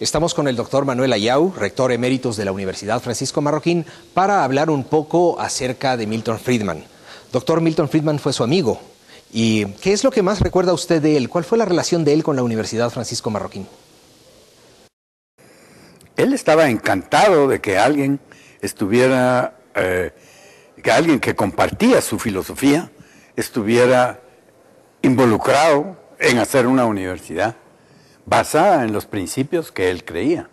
Estamos con el doctor Manuel Ayau, rector eméritus de la Universidad Francisco Marroquín, para hablar un poco acerca de Milton Friedman. Doctor, Milton Friedman fue su amigo. ¿Y qué es lo que más recuerda usted de él? ¿Cuál fue la relación de él con la Universidad Francisco Marroquín? Él estaba encantado de que alguien estuviera, que alguien que compartía su filosofía estuviera involucrado en hacer una universidad basada en los principios que él creía.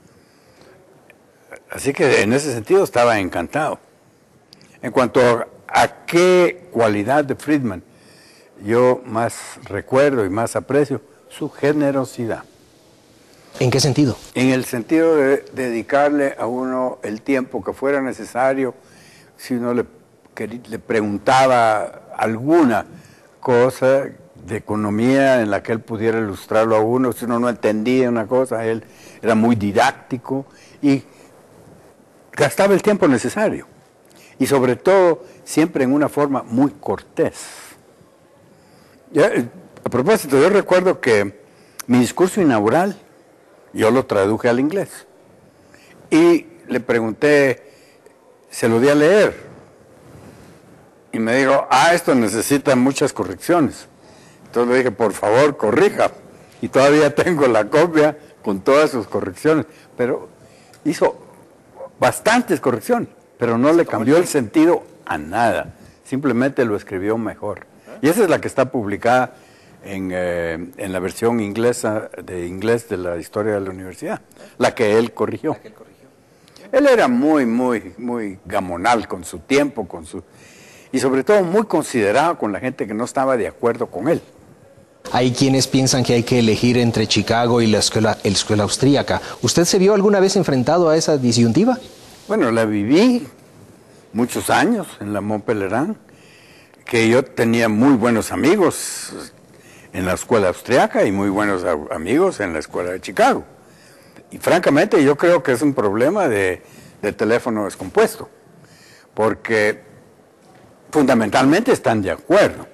Así que en ese sentido estaba encantado. En cuanto a qué cualidad de Friedman yo más recuerdo y más aprecio, su generosidad. ¿En qué sentido? En el sentido de dedicarle a uno el tiempo que fuera necesario, si uno le preguntaba alguna cosa de economía en la que él pudiera ilustrarlo a uno, si uno no entendía una cosa, él era muy didáctico y gastaba el tiempo necesario. Y sobre todo, siempre en una forma muy cortés. A propósito, yo recuerdo que mi discurso inaugural, yo lo traduje al inglés. Y le pregunté, se lo di a leer. Y me dijo, esto necesita muchas correcciones. Entonces le dije, por favor, corrija. Y todavía tengo la copia con todas sus correcciones. Pero hizo bastantes correcciones, pero no le cambió el sentido a nada. Simplemente lo escribió mejor. Y esa es la que está publicada en la versión inglesa de inglés de la historia de la universidad, la que él corrigió. Él era muy gamonal con su tiempo, y sobre todo muy considerado con la gente que no estaba de acuerdo con él. Hay quienes piensan que hay que elegir entre Chicago y la escuela austríaca. ¿Usted se vio alguna vez enfrentado a esa disyuntiva? Bueno, la viví muchos años en la Mont Pelerin, que yo tenía muy buenos amigos en la escuela austriaca y muy buenos amigos en la escuela de Chicago. Y francamente yo creo que es un problema de teléfono descompuesto, porque fundamentalmente están de acuerdo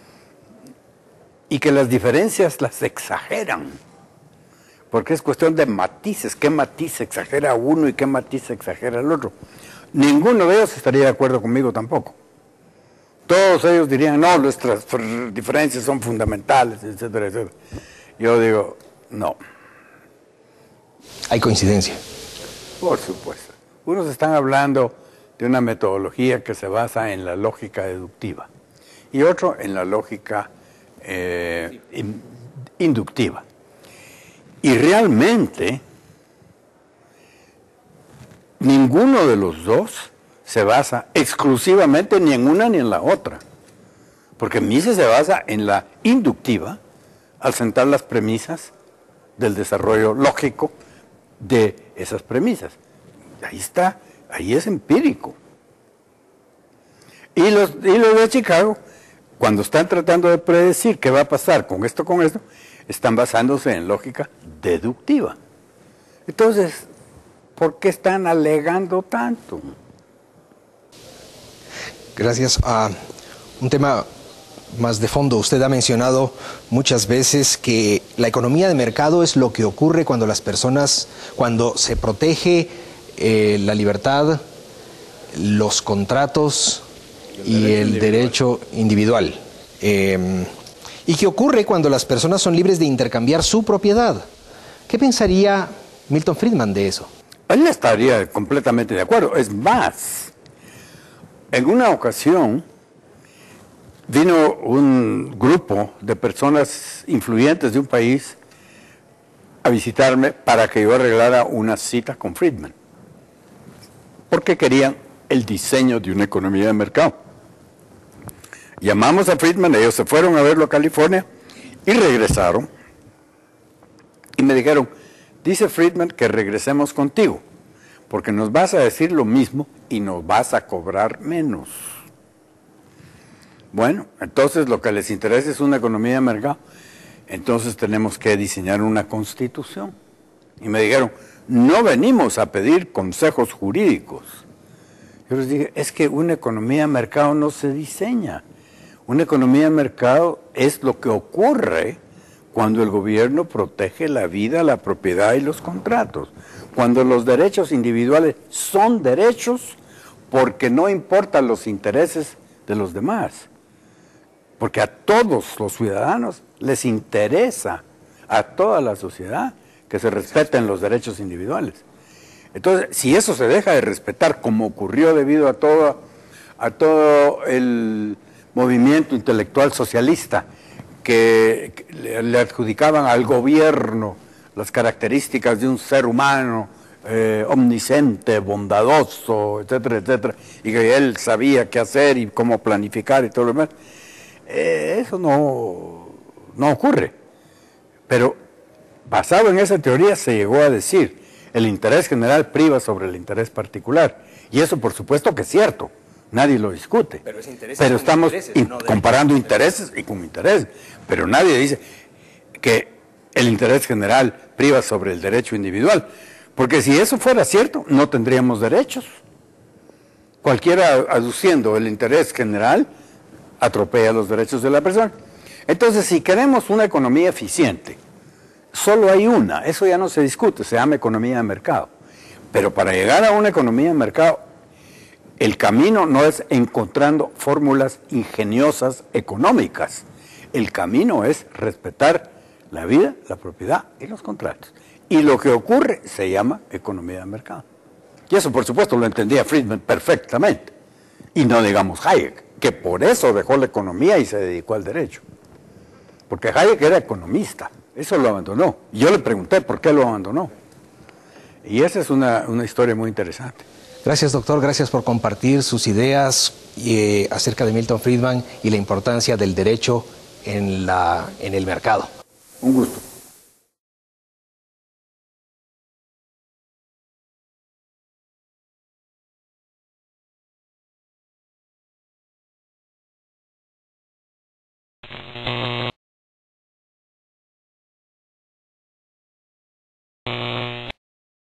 y que las diferencias las exageran, porque es cuestión de matices, qué matiz exagera uno y qué matiz exagera el otro. Ninguno de ellos estaría de acuerdo conmigo tampoco. Todos ellos dirían, no, nuestras diferencias son fundamentales, etcétera, etcétera. Yo digo, no. ¿Hay coincidencia? Por supuesto. Unos están hablando de una metodología que se basa en la lógica deductiva y otro en la lógica inductiva. Y realmente, ninguno de los dos se basa exclusivamente ni en una ni en la otra. Porque Mises se basa en la inductiva al sentar las premisas del desarrollo lógico de esas premisas. Ahí está, ahí es empírico. Y los de Chicago, cuando están tratando de predecir qué va a pasar con esto, están basándose en lógica deductiva. Entonces, ¿por qué están alegando tanto? Gracias. Un tema más de fondo. Usted ha mencionado muchas veces que la economía de mercado es lo que ocurre cuando cuando se protege la libertad, los contratos y el derecho individual. ¿Y qué ocurre cuando las personas son libres de intercambiar su propiedad? ¿Qué pensaría Milton Friedman de eso? Él estaría completamente de acuerdo. Es más, en una ocasión vino un grupo de personas influyentes de un país a visitarme para que yo arreglara una cita con Friedman, porque querían el diseño de una economía de mercado. Llamamos a Friedman, ellos se fueron a verlo a California y regresaron y me dijeron, dice Friedman que regresemos contigo, porque nos vas a decir lo mismo y nos vas a cobrar menos. Bueno, entonces lo que les interesa es una economía de mercado, entonces tenemos que diseñar una constitución. Y me dijeron, no venimos a pedir consejos jurídicos. Yo les dije, es que una economía de mercado no se diseña. Una economía de mercado es lo que ocurre cuando el gobierno protege la vida, la propiedad y los contratos. Cuando los derechos individuales son derechos porque no importan los intereses de los demás. Porque a todos los ciudadanos les interesa, a toda la sociedad, que se respeten los derechos individuales. Entonces, si eso se deja de respetar, como ocurrió debido a todo el movimiento intelectual socialista, que le adjudicaban al gobierno las características de un ser humano omnisciente, bondadoso, etcétera, etcétera, y que él sabía qué hacer y cómo planificar y todo lo demás, eso no ocurre. Pero basado en esa teoría se llegó a decir, el interés general priva sobre el interés particular, y eso por supuesto que es cierto, nadie lo discute, pero estamos comparando intereses y con intereses, pero nadie dice que el interés general priva sobre el derecho individual, porque si eso fuera cierto, no tendríamos derechos. Cualquiera aduciendo el interés general atropella los derechos de la persona. Entonces, si queremos una economía eficiente, solo hay una, eso ya no se discute, se llama economía de mercado. Pero para llegar a una economía de mercado, el camino no es encontrando fórmulas ingeniosas económicas. El camino es respetar la vida, la propiedad y los contratos. Y lo que ocurre se llama economía de mercado. Y eso, por supuesto, lo entendía Friedman perfectamente. Y no digamos Hayek, que por eso dejó la economía y se dedicó al derecho. Porque Hayek era economista, eso lo abandonó. Y yo le pregunté por qué lo abandonó. Y esa es una historia muy interesante. Gracias, doctor. Gracias por compartir sus ideas acerca de Milton Friedman y la importancia del derecho en el mercado. Un gusto.